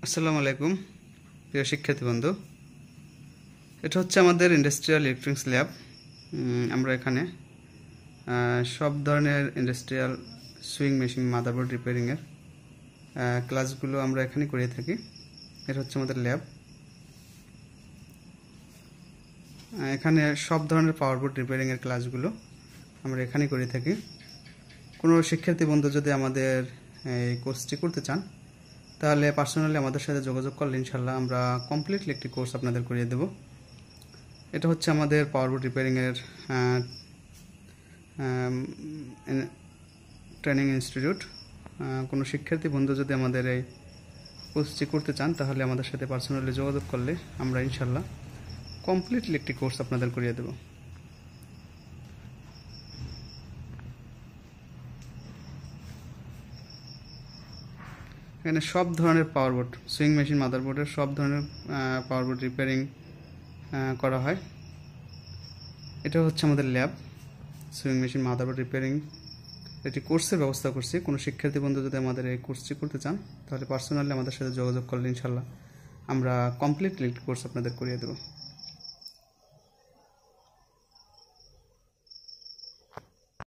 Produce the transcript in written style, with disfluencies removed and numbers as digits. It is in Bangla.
আসসালামু আলাইকুম প্রিয় শিক্ষার্থী বন্ধু। এটা হচ্ছে আমাদের ইন্ডাস্ট্রিয়াল ইলেকট্রনিক্স ল্যাব। আমরা এখানে সব ধরনের ইন্ডাস্ট্রিয়াল সুইং মেশিন মাদারবোর্ড রিপেয়ারিংয়ের ক্লাসগুলো আমরা এখানে করে থাকি। এটা হচ্ছে আমাদের ল্যাব। এখানে সব ধরনের পাওয়ারবোর্ড রিপেয়ারিংয়ের ক্লাসগুলো আমরা এখানে করে থাকি। কোনো শিক্ষার্থী বন্ধু যদি আমাদের এই কোর্সটি করতে চান তাহলে পার্সোনালি আমাদের সাথে যোগাযোগ করলে ইনশাল্লাহ আমরা কমপ্লিটলি একটি কোর্স আপনাদের করিয়ে দেব। এটা হচ্ছে আমাদের পাওয়ারবোর্ড রিপেয়ারিংয়ের ট্রেনিং ইনস্টিটিউট। কোনো শিক্ষার্থী বন্ধু যদি আমাদের এই কোর্সটি করতে চান তাহলে আমাদের সাথে পার্সোনালি যোগাযোগ করলে আমরা ইনশাল্লাহ কমপ্লিটলি একটি কোর্স আপনাদের করিয়ে দেব। এখানে সব ধরনের পাওয়ারবোর্ড সুইং মেশিন মাদারবোর্ডের সব ধরনের পাওয়ারবোর্ড রিপেয়ারিং করা হয়। এটা হচ্ছে আমাদের lab. Sewing machine motherboard repairing একটি কোর্সের ব্যবস্থা করছি। কোনো শিক্ষার্থী বন্ধু যদি আমাদের এই কোর্সটি করতে চান তাহলে পার্সোনালি আমাদের সাথে যোগাযোগ করলে ইনশাল্লাহ আমরা কমপ্লিটলি কোর্স আপনাদের করিয়ে দেব।